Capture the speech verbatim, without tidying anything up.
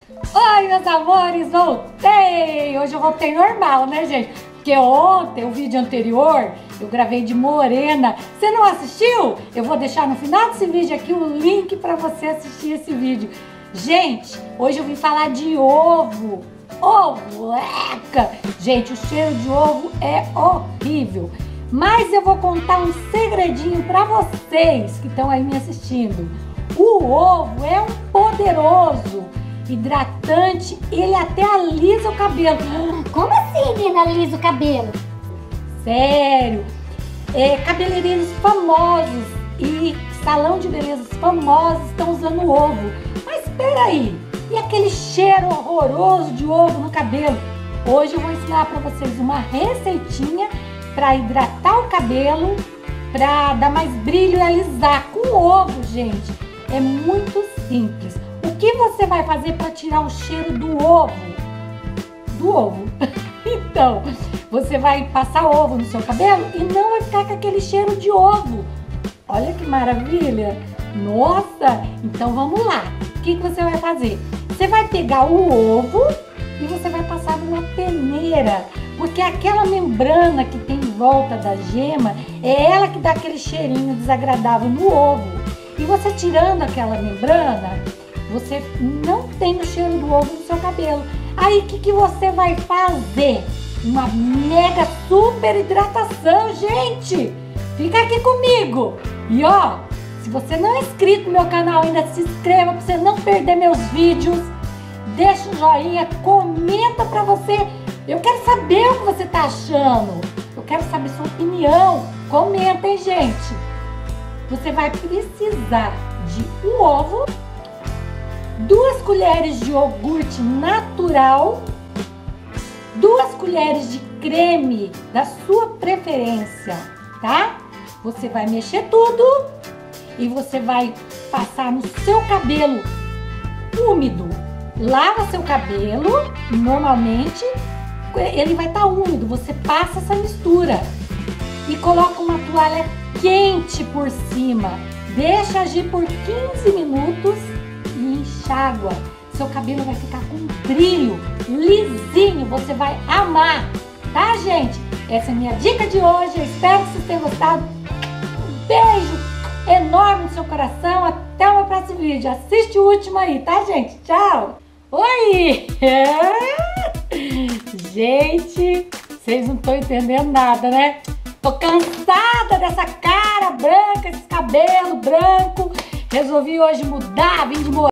Oi, meus amores, voltei! Hoje eu voltei normal, né, gente? Porque ontem, o vídeo anterior, eu gravei de morena. Você não assistiu? Eu vou deixar no final desse vídeo aqui o link para você assistir esse vídeo. Gente, hoje eu vim falar de ovo. Ovo, eca! Gente, o cheiro de ovo é horrível. Mas eu vou contar um segredinho para vocês que estão aí me assistindo. O ovo é um poderoso hidratante, ele até alisa o cabelo. Como assim, menina, alisa o cabelo? Sério, é, cabeleireiros famosos e salão de beleza famosos estão usando o ovo. Mas espera aí, e aquele cheiro horroroso de ovo no cabelo? Hoje eu vou ensinar para vocês uma receitinha para hidratar o cabelo, para dar mais brilho e alisar com ovo, gente. É muito simples. O que você vai fazer para tirar o cheiro do ovo? Do ovo. Então, você vai passar ovo no seu cabelo e não vai ficar com aquele cheiro de ovo. Olha que maravilha! Nossa! Então vamos lá. O que, que você vai fazer? Você vai pegar o ovo e você vai passar numa peneira, porque aquela membrana que tem em volta da gema é ela que dá aquele cheirinho desagradável no ovo. E você tirando aquela membrana, você não tem o cheiro do ovo no seu cabelo. Aí o que, que você vai fazer? Uma mega super hidratação, gente! Fica aqui comigo! E ó, se você não é inscrito no meu canal ainda, se inscreva para você não perder meus vídeos. Deixa um joinha, comenta pra você. Eu quero saber o que você tá achando. Eu quero saber sua opinião. Comenta, hein, gente? Você vai precisar de um ovo, duas colheres de iogurte natural, duas colheres de creme da sua preferência, tá? Você vai mexer tudo e você vai passar no seu cabelo úmido. Lava seu cabelo, normalmente ele vai estar úmido. Você passa essa mistura e coloca uma toalha quente por cima. Deixa agir por quinze minutos e enxágua. Seu cabelo vai ficar com brilho, lisinho. Você vai amar, tá, gente? Essa é a minha dica de hoje. Eu espero que vocês tenham gostado. Um beijo enorme no seu coração. Até o meu próximo vídeo. Assiste o último aí, tá, gente? Tchau! Oi! Gente, vocês não estão entendendo nada, né? Tô cansada dessa cara branca, esse cabelo branco. Resolvi hoje mudar, vim de